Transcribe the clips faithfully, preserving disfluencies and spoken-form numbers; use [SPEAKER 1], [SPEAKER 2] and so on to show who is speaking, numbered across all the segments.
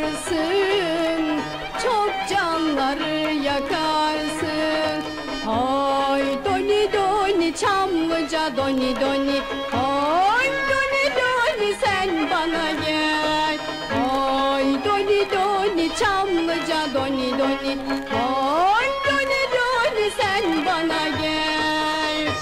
[SPEAKER 1] yakarsın, çok canları yakarsın. Hay doni doni Çamlıca doni doni, hay doni doni sen bana gel. Hay doni doni Çamlıca doni doni, hay doni doni sen bana gel.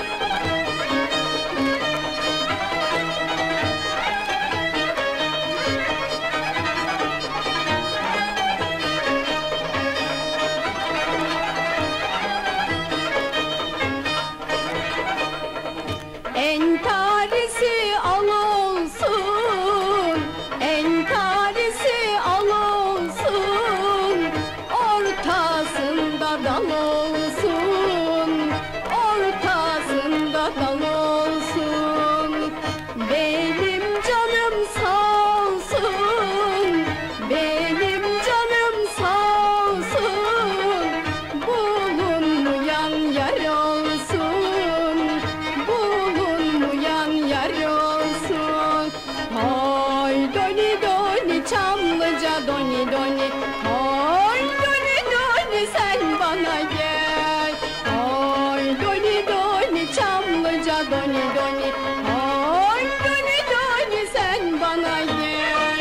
[SPEAKER 1] Entarisi al olsun, entarisi al olsun, ortasında dal olsun, ortasında dal olsun. Benim canım sağ olsun, benim canım sağ olsun, bulunmayan yer olsun, bulunmayan yer olsun. Hay doni doni Çamlıca doni doni, hay doni doni sen bana gel. Hay doni doni Çamlıca doni doni, hay doni doni sen bana gel.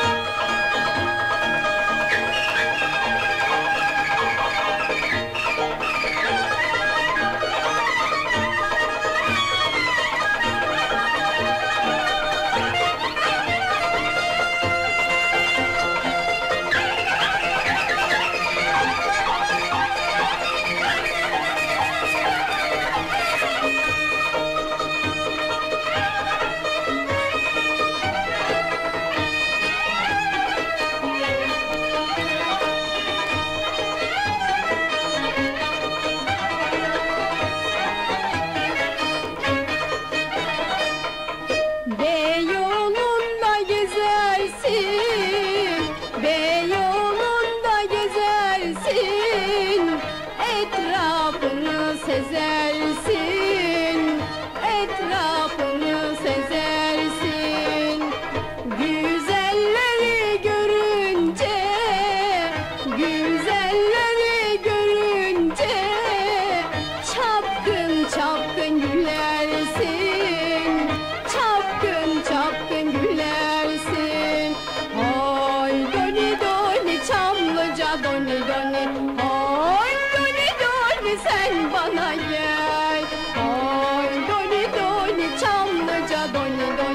[SPEAKER 1] Beyoğlu'nda gezersin, Beyoğlu'nda gezersin, etrafını sezersin, etrafını sezersin. Güzelleri görünce, güzelleri görünce, çapkın çapkın gülersin, çapkın çapkın gülersin. Hay doni doni Çamlıca doni doni, hay doni doni sen bana gel. Hay doni doni Çamlıca doni doni.